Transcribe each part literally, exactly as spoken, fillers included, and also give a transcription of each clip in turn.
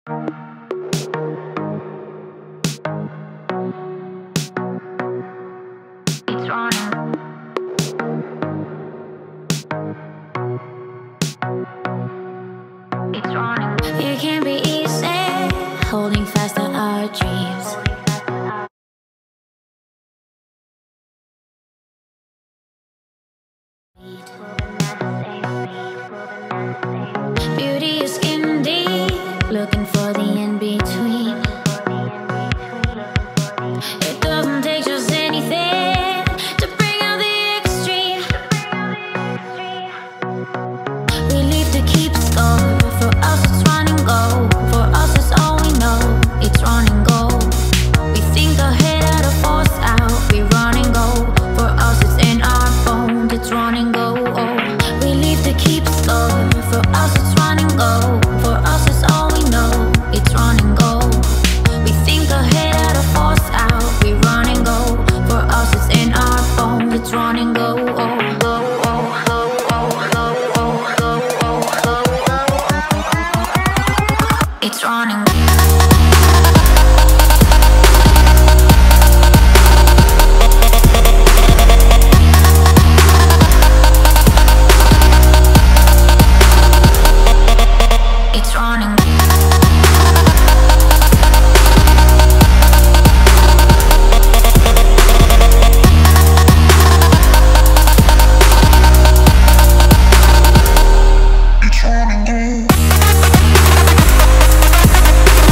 It's running. It's running. It can be easy, holding fast on our dreams. Beauty is skin deep, looking for the in-between. It doesn't take just anything to bring out the extreme. We live to keep score. For us it's run and go. For us it's all we know. It's run and go. We think ahead out of force out. We run and go. For us it's in our bones. It's run and go. Oh. We live to keep score. For us it's run and go. For us it's all we know. It's run and go. We think ahead out of force out. We run and go. For us it's in our bones. It's run and go. Oh. It's running. It's running. It's running.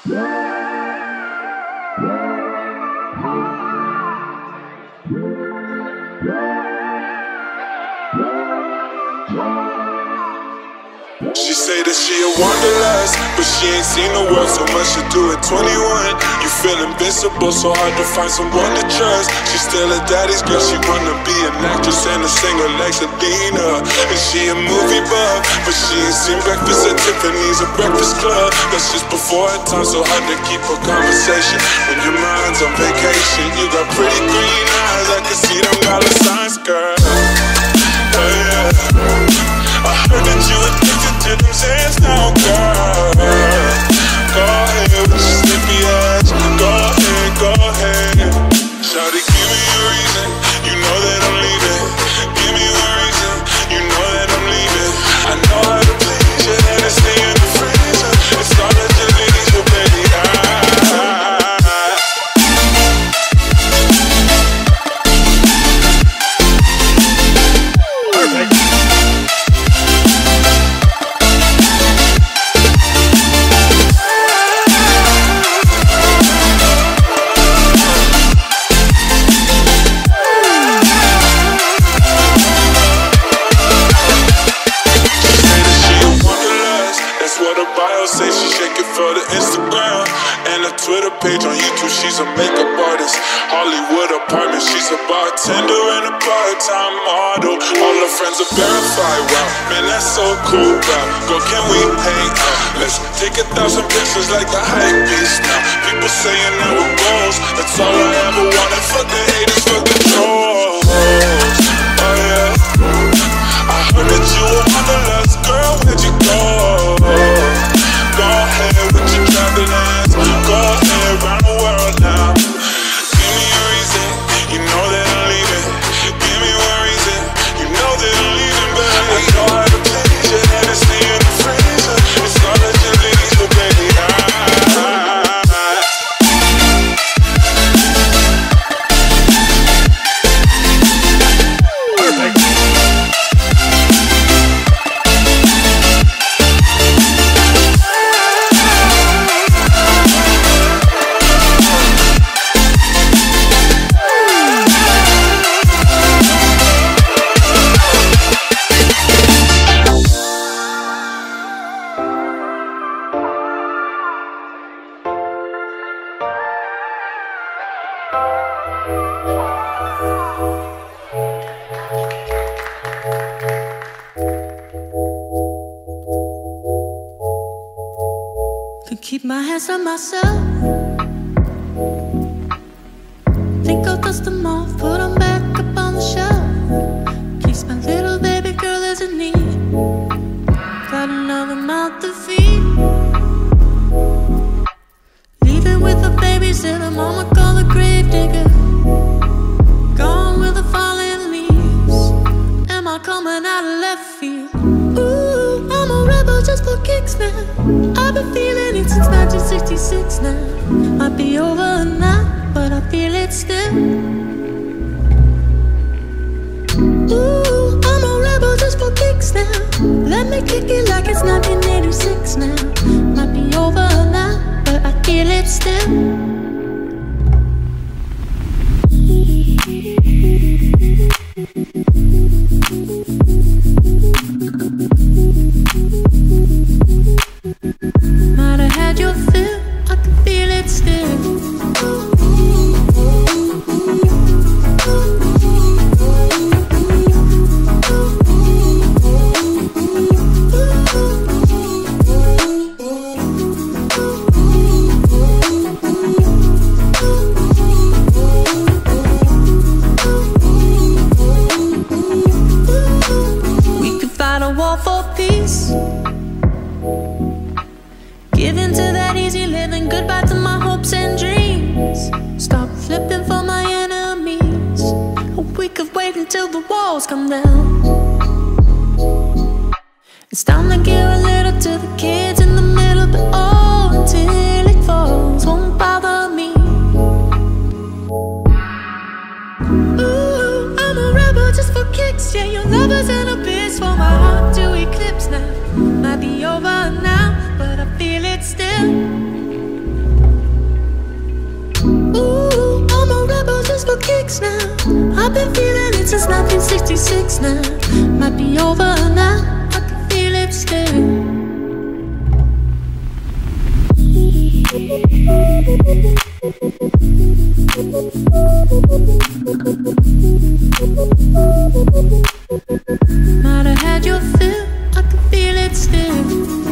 She say that she a wanderlust, but she ain't seen the world so much to do at twenty-one. You feel invincible, so hard to find someone to trust. She still a daddy's girl, she wanna be an actress and a singer like Selena. And she a movie buff, but she ain't seen Breakfast at Tiffany's or Breakfast Club. That's just before her time, so hard to keep a conversation when your mind's on vacation. You got pretty green eyes, I can see them dollar signs, girl. Oh yeah, I heard that you addicted to them sands now, girl. Go ahead with your slippy ass. Go ahead, go ahead. Shawty, give me a reason. You know that I'm leaving. Give me a reason. You know that I'm leaving. I know how to please you, and it's stay in the freezer. It's all that you need, so baby, say she shake it for the Instagram and a Twitter page on YouTube. She's a makeup artist, Hollywood apartment. She's a bartender and a part-time model. All her friends are verified. Wow, man, that's so cool. Wow, girl, can we hang out? Let's take a thousand pictures like the hype beast now. People saying that we're goals. That's all I ever wanted. Fuck the haters, fuck the trolls. Oh yeah, I heard that you were wanderlust, girl. Where'd you go? Go ahead with your traveling ass. Go ahead around the world now. Give me a reason. You know that I'm leaving. Give me one reason. You know that I'm leaving, baby. I know how to please you, and it's stay in the freezer. It's all that you need, so baby, I, I, perfect. Could keep my hands on myself. Think I'll dust them off, put them back up on the shelf. Keeps my little baby girl as a need. Got another mouth to feed. Leaving with the babysitter, mama call the grave digger. Gone with the falling leaves. Am I coming out of left field? Ooh, I'm a rebel just for kicks now. I've been feeling it since nineteen sixty-six now. Might be over now, but I feel it still. Ooh, I'm a rebel just for kicks now. Let me kick it like it's nineteen eighty-six now. Might be over now, but I feel it still. Might have had your fill, I can feel it still. We could fight a war for peace. Give in to that easy living, goodbye to my hopes and dreams. Stop flipping for my enemies. We could wait until the walls come down. It's time to give a little to the kids in the middle, but oh, until it falls, won't bother me. Ooh, I'm a rebel just for kicks. Yeah, your lover's an abyss for my heart to eclipse now. Might be over now, but I feel it still. weeks now. I've been feeling it since nineteen sixty-six now. Might be over now, I can feel it still. Might have had your fill, I can feel it still.